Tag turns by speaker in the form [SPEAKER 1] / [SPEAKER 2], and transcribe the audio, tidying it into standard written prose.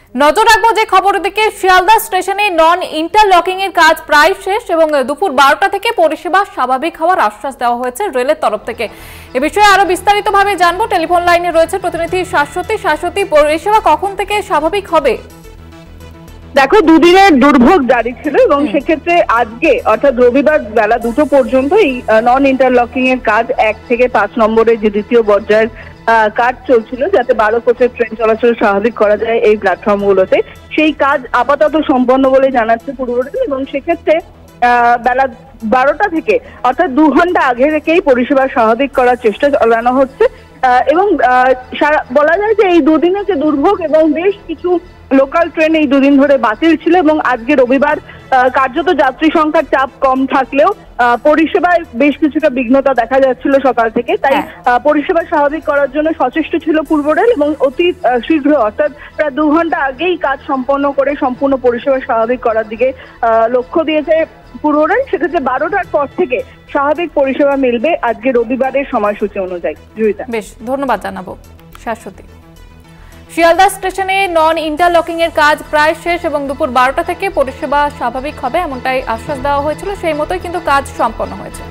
[SPEAKER 1] নজর রাখবো যে খবরের দিকে। শিয়ালদা স্টেশনে নন ইন্টারলকিং এর কাজ প্রায় শেষ এবং দুপুর 12টা থেকে পরিষেবা স্বাভাবিক হওয়ার আশ্বাস দেওয়া হয়েছে রেলের তরফ থেকে। এ বিষয়ে আরো বিস্তারিতভাবে জানবো। টেলিফোন লাইনে রয়েছে প্রতিনিধি শাশ্বতী। শাশ্বতী, পরিষেবা কখন থেকে স্বাভাবিক হবে?
[SPEAKER 2] দেখো, দুদিনের দুর্ভোগ জারি ছিল এবং সেক্ষেত্রে আজকে অর্থাৎ রবিবার বেলা 2টো পর্যন্ত এই নন ইন্টারলকিং এর কাজ 1 থেকে 5 নম্বরের যে দ্বিতীয় পর্যায়ের কাজ চলছিল, যাতে 12 কোচের ট্রেন চলাচল স্বাভাবিক করা যায় এই প্ল্যাটফর্মগুলোতে, সেই কাজ আপাতত সম্পন্ন বলে জানাচ্ছে পূর্ব রেল। এবং সেক্ষেত্রে বেলা 12টা থেকে অর্থাৎ 2 ঘন্টা আগে থেকেই পরিষেবা স্বাভাবিক করার চেষ্টা চালানো হচ্ছে। এবং বলা যায় যে এই দুদিনে যে দুর্ভোগ এবং বেশ কিছু লোকাল ট্রেন এই দুদিন ধরে বাতিল ছিল এবং আজকে রবিবার কার্যত যাত্রী সংখ্যার চাপ কম থাকলেও পরিষেবায় বেশ কিছুটা বিঘ্নতা দেখা যাচ্ছিল সকাল থেকে। তাই পরিষেবা স্বাভাবিক করার জন্য সচেষ্ট ছিল পূর্ব রেল এবং অতি শীঘ্র অর্থাৎ প্রায় 2 ঘন্টা আগেই কাজ সম্পন্ন করে সম্পূর্ণ পরিষেবা স্বাভাবিক করার দিকে লক্ষ্য দিয়েছে পূর্ব রেল। সেক্ষেত্রে 12টার পর থেকে স্বাভাবিক পরিষেবা মিলবে আজকে রবিবারের সময়সূচি অনুযায়ী।
[SPEAKER 1] বেশ, ধন্যবাদ জানাবো শাশ্বতী। শিয়ালদা স্টেশনে নন ইন্টারলকিং এর কাজ প্রায় শেষ এবং দুপুর 12টা থেকে পরিষেবা স্বাভাবিক হবে এমনটাই আশ্বাস দেওয়া হয়েছিল, সেই মতোই কিন্তু কাজ সম্পন্ন হয়েছে।